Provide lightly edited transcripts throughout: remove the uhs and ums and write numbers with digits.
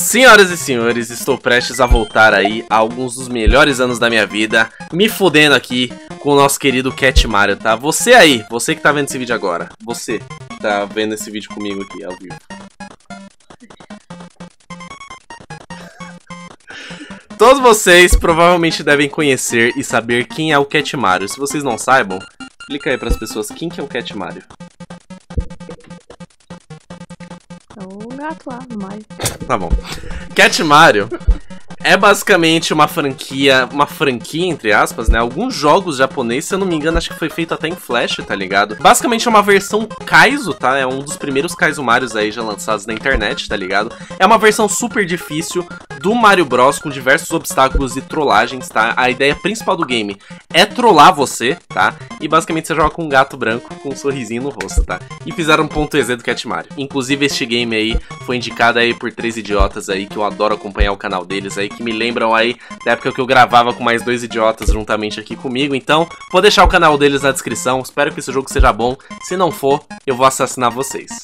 Senhoras e senhores, estou prestes a voltar aí a alguns dos melhores anos da minha vida, me fudendo aqui com o nosso querido Cat Mario, tá? Você aí, você que tá vendo esse vídeo agora, você que tá vendo esse vídeo comigo aqui ao vivo. Todos vocês provavelmente devem conhecer e saber quem é o Cat Mario. Se vocês não saibam, explica aí pras pessoas quem que é o Cat Mario. É o gato lá, no Mario. Tá bom. Cat Mario é basicamente uma franquia entre aspas, né? Alguns jogos japoneses, se eu não me engano, acho que foi feito até em Flash, tá ligado? Basicamente é uma versão Kaizo, tá? É um dos primeiros Kaizo Marios aí já lançados na internet, tá ligado? É uma versão super difícil do Mario Bros, com diversos obstáculos e trollagens, tá? A ideia principal do game é trollar você, tá? E basicamente você joga com um gato branco com um sorrisinho no rosto, tá? E fizeram um .ez do Cat Mario. Inclusive este game aí foi indicado aí por 3 idiotas aí, que eu adoro acompanhar o canal deles aí, que me lembram aí da época que eu gravava com mais 2 idiotas juntamente aqui comigo. Então, vou deixar o canal deles na descrição. Espero que esse jogo seja bom. Se não for, eu vou assassinar vocês.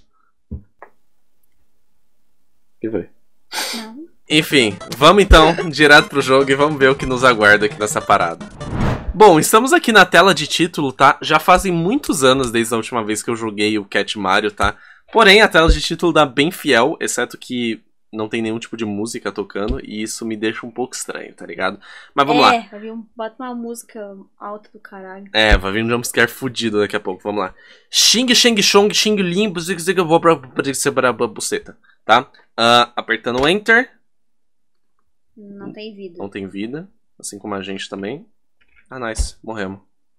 Que foi? Não. Enfim, vamos então direto pro jogo e vamos ver o que nos aguarda aqui nessa parada. Bom, estamos aqui na tela de título, tá? Já fazem muitos anos desde a última vez que eu joguei o Cat Mario, tá? Porém, a tela de título dá bem fiel, exceto que não tem nenhum tipo de música tocando, e isso me deixa um pouco estranho, tá ligado? Mas vamos lá. Vai vir bota uma música alta do caralho. É, vai vir um jumpscare fudido daqui a pouco, vamos lá. Xing, Sheng, Chong, Xing, Lim, Zig, Zig, vou pra buceta, tá? Apertando Enter. Não tem vida. Não tem vida, assim como a gente também. Ah, nice, morremos.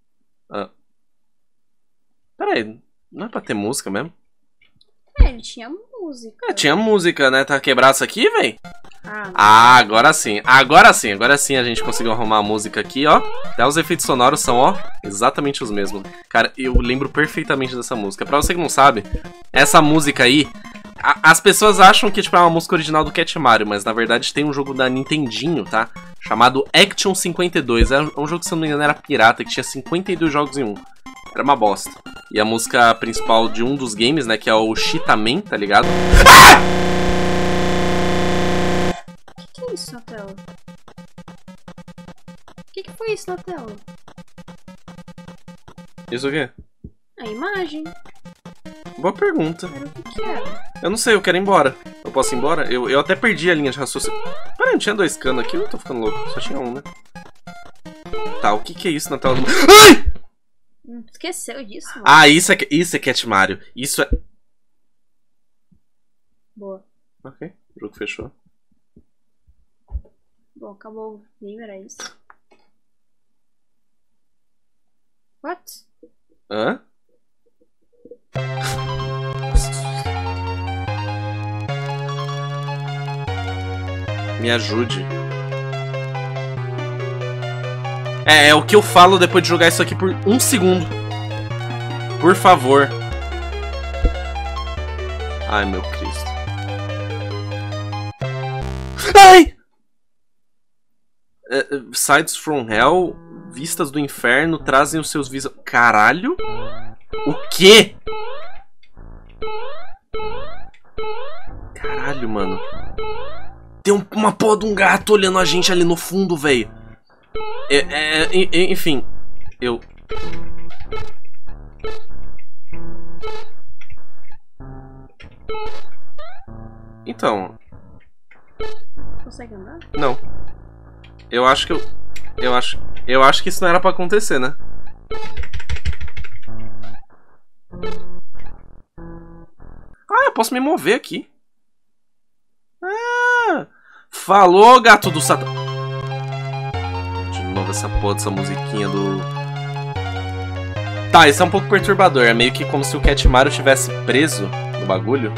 Pera aí, não é pra ter música mesmo? Ele tinha música. Tinha música, né? Tá quebrado isso aqui, véi? Agora sim. Agora sim a gente conseguiu arrumar a música aqui, ó. Até os efeitos sonoros são, ó, exatamente os mesmos. Cara, eu lembro perfeitamente dessa música. Pra você que não sabe, essa música aí, as pessoas acham que tipo, é uma música original do Cat Mario, mas na verdade tem um jogo da Nintendinho, tá? Chamado Action 52. É um jogo que, se eu não me engano, era pirata, que tinha 52 jogos em um. Era uma bosta. E a música principal de um dos games, né, que é o Cheetah-Man, tá ligado? O que é isso na tela? O que foi isso na tela? Isso o quê? A imagem. Boa pergunta. Era o que era? Eu não sei, eu quero ir embora. Eu posso ir embora? Eu até perdi a linha de raciocínio. Pera, não tinha 2 canos aqui? Eu tô ficando louco. Só tinha um, né? Tá, o que é isso na tela do... Ai! Esqueceu disso, mano. Ah, isso é Cat Mario. Isso é... Boa. Ok, o jogo fechou. Bom, acabou o game, era isso. What? Hã? Me ajude. É o que eu falo depois de jogar isso aqui por 1 segundo. Por favor. Ai, meu Cristo. Ai! Sides from Hell, vistas do inferno, trazem os seus visões... Caralho? O quê? Caralho, mano. Tem uma porra de um gato olhando a gente ali no fundo, velho. Enfim, eu... Então... Consegue andar? Não. Eu acho que eu acho que isso não era pra acontecer, né? Ah, eu posso me mover aqui. Ah! Falou, gato do Satã. De novo essa porra dessa musiquinha do... Tá, isso é um pouco perturbador. É meio que como se o Cat Mario tivesse preso no bagulho.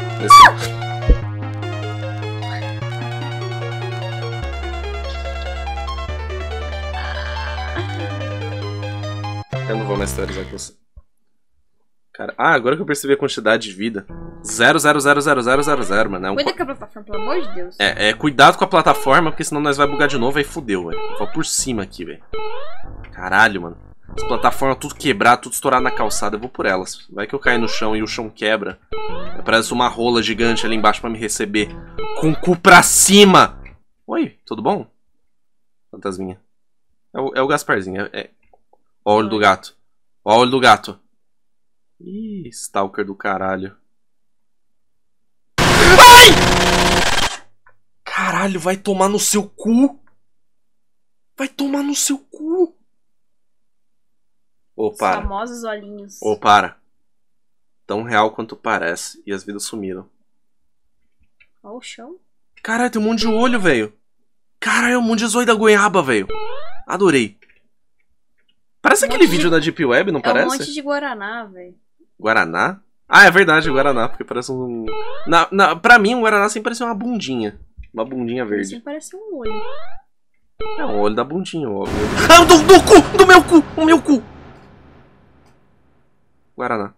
Eu não vou mais teorizar com você. Cara, agora que eu percebi a quantidade de vida. 0,00000, mano. Cuida com a plataforma, pelo amor de Deus. Cuidado com a plataforma, porque senão nós vai bugar de novo, aí fudeu, velho. Vou por cima aqui, velho. Caralho, mano. As plataformas tudo quebrado, tudo estourado na calçada. Eu vou por elas. Vai que eu caio no chão e o chão quebra. Parece uma rola gigante ali embaixo pra me receber. Com o cu pra cima. Oi, tudo bom? Fantasminha. É o Gasparzinho. Ó o olho do gato. Ó o olho do gato. Ih, stalker do caralho. Ai! Caralho, vai tomar no seu cu. Vai tomar no seu cu. Ô, para. Os famosos olhinhos. Ô, para. Tão real quanto parece. E as vidas sumiram. Ó o chão. Caralho, tem um monte de olho, velho. Caralho, um monte de zóio da goiaba, velho. Adorei. Parece aquele vídeo da Deep Web, não parece? É um monte de Guaraná, velho. Guaraná? Ah, é verdade, Guaraná. Porque parece um... Pra mim, um Guaraná sempre parecia uma bundinha. Uma bundinha verde. Sempre parece um olho. É um olho da bundinha. O olho do... Ah, do cu! Do meu cu! O meu cu! Guaraná.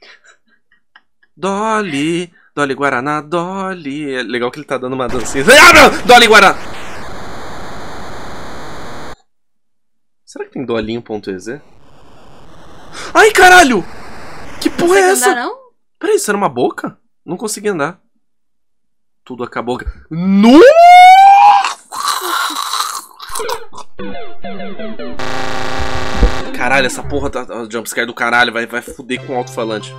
Dolly, Dolly Guaraná, Dolly. É legal que ele tá dando uma dancinha. Ah, não! Dolly Guaraná! Será que tem Dolinho.ez? Ai, caralho! Que porra é essa? Andar, não? Peraí, isso era uma boca? Não consegui andar. Tudo acabou. No! Caralho, essa porra tá jumpscare do caralho. Vai fuder com o alto-falante.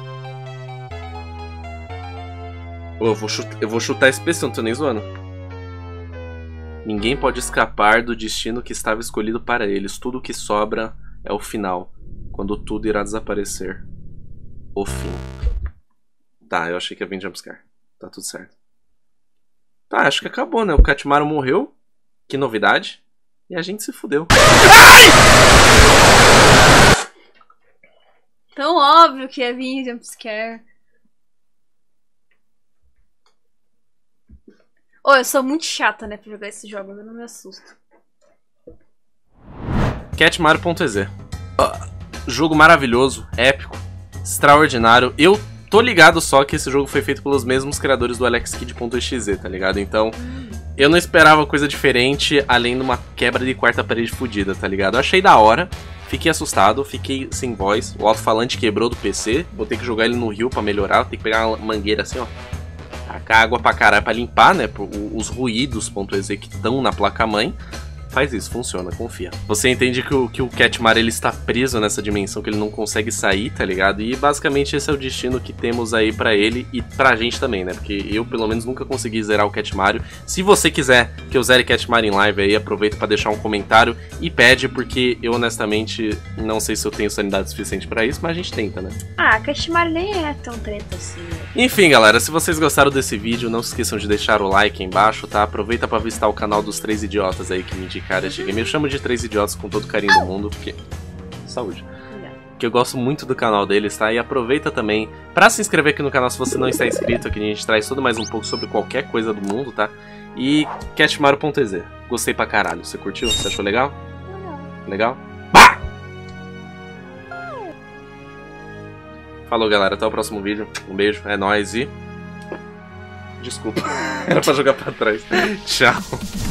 Eu vou chutar esse PC, não tô nem zoando. Ninguém pode escapar do destino que estava escolhido para eles. Tudo o que sobra é o final, quando tudo irá desaparecer. O fim. Tá, eu achei que ia vir jumpscare. Tá tudo certo. Tá, acho que acabou, né? O Katimaru morreu. Que novidade. E a gente se fudeu. Ai! Tão óbvio que ia vir jumpscare. Ô, eu sou muito chata, né, pra jogar esses jogos, eu não me assusto. Catmario.ez. Jogo maravilhoso, épico, extraordinário. Eu tô ligado só que esse jogo foi feito pelos mesmos criadores do AlexKid.exe, tá ligado? Então, eu não esperava coisa diferente além de uma quebra de quarta parede fodida, tá ligado? Eu achei da hora, fiquei assustado, fiquei sem voz. O alto-falante quebrou do PC, vou ter que jogar ele no rio pra melhorar, vou ter que pegar uma mangueira assim, ó. Tacar água pra caralho pra limpar, né, os ruídos.exe que estão na placa-mãe. Faz isso, funciona, confia. Você entende que o Catmario ele está preso nessa dimensão, que ele não consegue sair, tá ligado? E basicamente esse é o destino que temos aí pra ele e pra gente também, né? Porque eu, pelo menos, nunca consegui zerar o Catmario. Se você quiser que eu zere Catmario em live aí, aproveita pra deixar um comentário e pede, porque eu, honestamente, não sei se eu tenho sanidade suficiente pra isso, mas a gente tenta, né? Ah, Catmario nem é tão treta assim, né? Enfim, galera, se vocês gostaram desse vídeo, não se esqueçam de deixar o like aí embaixo, tá? Aproveita pra visitar o canal dos 3 idiotas aí que me indicaram este game. Eu chamo de 3 idiotas com todo o carinho do mundo, porque... Saúde. Que eu gosto muito do canal deles, tá? E aproveita também pra se inscrever aqui no canal se você não está inscrito, aqui a gente traz tudo mais um pouco sobre qualquer coisa do mundo, tá? E Catmario.ez. Gostei pra caralho. Você curtiu? Você achou legal? Legal? Bah! Falou, galera. Até o próximo vídeo. Um beijo. É nóis e... Desculpa. Era pra jogar pra trás. Tchau.